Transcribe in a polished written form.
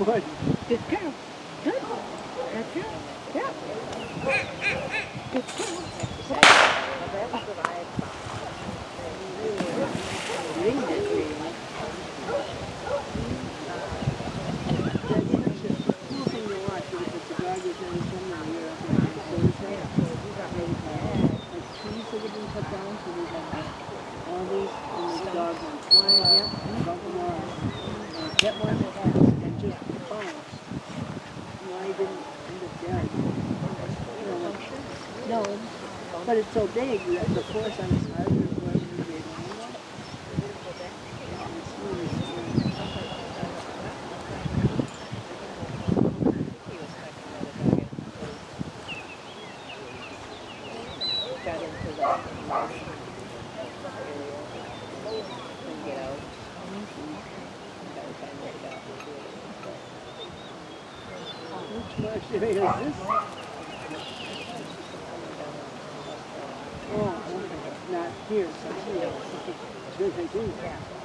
would. Good girl. Good. That's it. Yeah. Good girl. Read it, really. That's such a cool thing to watch because the dog is in somewhere here up in Thursday. Like trees that have been cut down, so we have all these, and the dog went flying, yep, above them all. Hit one and just bounced. No, he didn't end up dead. You know, like, no, but it's so big, the force on his heart or whatever he made on it. It's really scary. Got into the get out. Which marsh area is this? Oh, okay. Not here, so here. Good, they do.